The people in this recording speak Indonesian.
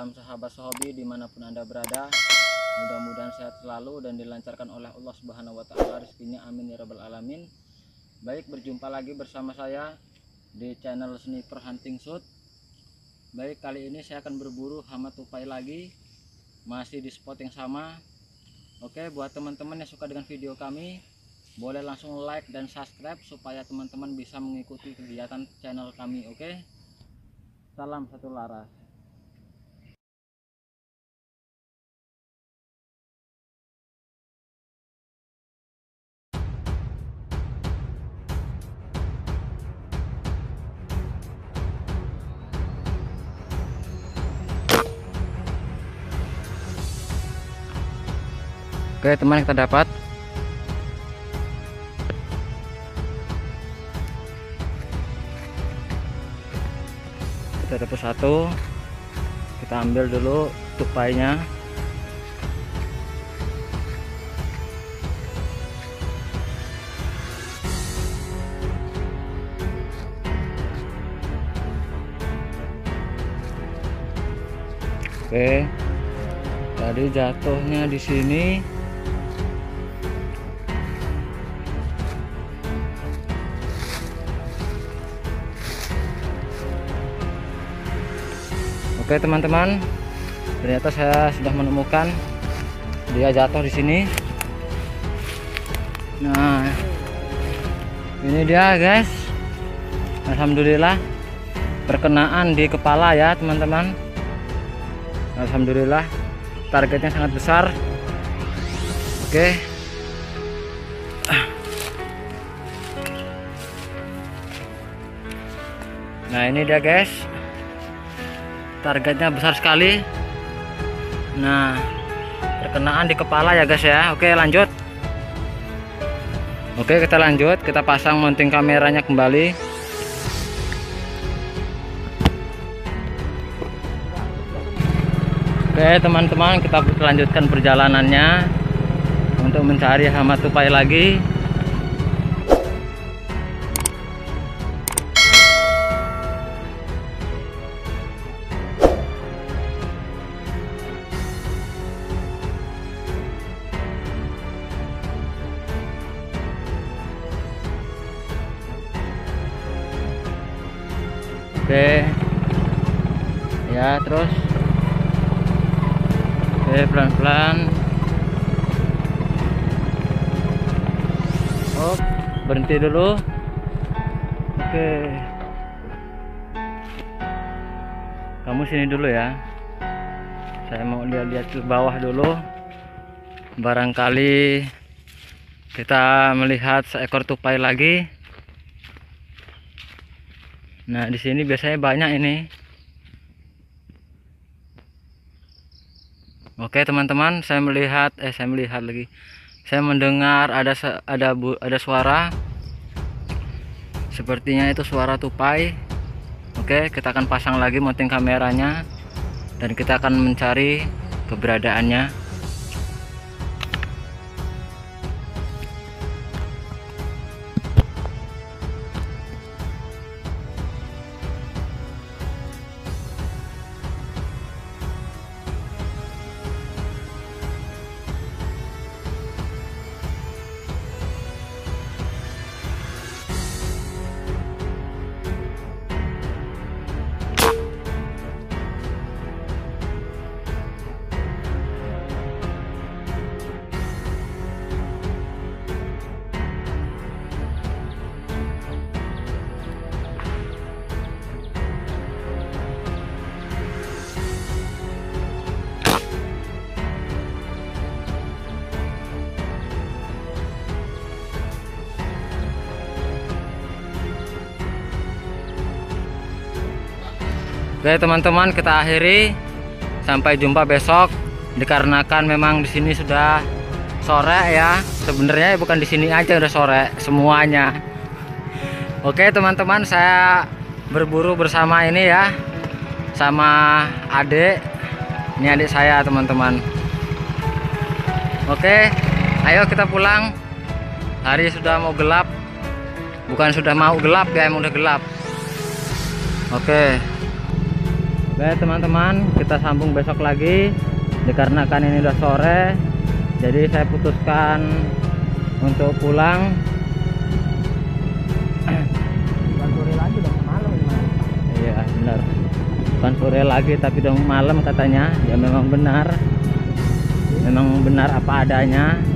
salam sahabat Sohobi dimanapun Anda berada. Mudah-mudahan sehat selalu dan dilancarkan oleh Allah Subhanahu wa Ta'ala rezekinya, amin ya rabbal alamin. Baik, berjumpa lagi bersama saya di channel Sniper Hunting Shoot. Baik, kali ini saya akan berburu hama tupai lagi, masih di spot yang sama. Oke, buat teman-teman yang suka dengan video kami, boleh langsung like dan subscribe supaya teman-teman bisa mengikuti kegiatan channel kami. Oke, salam satu laras. Oke teman, kita dapat satu, kita ambil dulu tupainya. Oke, tadi jatuhnya di sini. Oke teman-teman, ternyata saya sudah menemukan, dia jatuh di sini. Nah, ini dia guys. Alhamdulillah perkenaan di kepala ya teman-teman. Alhamdulillah, targetnya sangat besar. Oke. Nah ini dia guys, targetnya besar sekali. Nah, perkenaan di kepala ya guys ya. Oke lanjut. Oke, kita lanjut, kita pasang mounting kameranya kembali. Oke teman-teman, kita lanjutkan perjalanannya untuk mencari hama tupai lagi. Oke ya, terus oke, pelan-pelan. Oh, berhenti dulu. Oke, kamu sini dulu ya, saya mau lihat-lihat ke bawah dulu, barangkali kita melihat seekor tupai lagi. Nah, di sini biasanya banyak ini. Oke teman-teman, saya mendengar ada suara. Sepertinya itu suara tupai. Oke, kita akan pasang lagi mounting kameranya dan kita akan mencari keberadaannya. Oke teman-teman, kita akhiri. Sampai jumpa besok. Dikarenakan memang di sini sudah sore ya. Sebenarnya bukan di sini aja udah sore semuanya. Oke teman-teman, saya berburu bersama ini ya, sama adik. Ini adik saya teman-teman. Oke, ayo kita pulang. Hari sudah mau gelap. Bukan sudah mau gelap ya, emang udah gelap. Oke. Oke teman-teman, kita sambung besok lagi. Dikarenakan ini udah sore, jadi saya putuskan untuk pulang. Bukan sore lagi, udah malam gimana? Iya benar, bukan sore lagi tapi udah malam katanya. Ya memang benar apa adanya.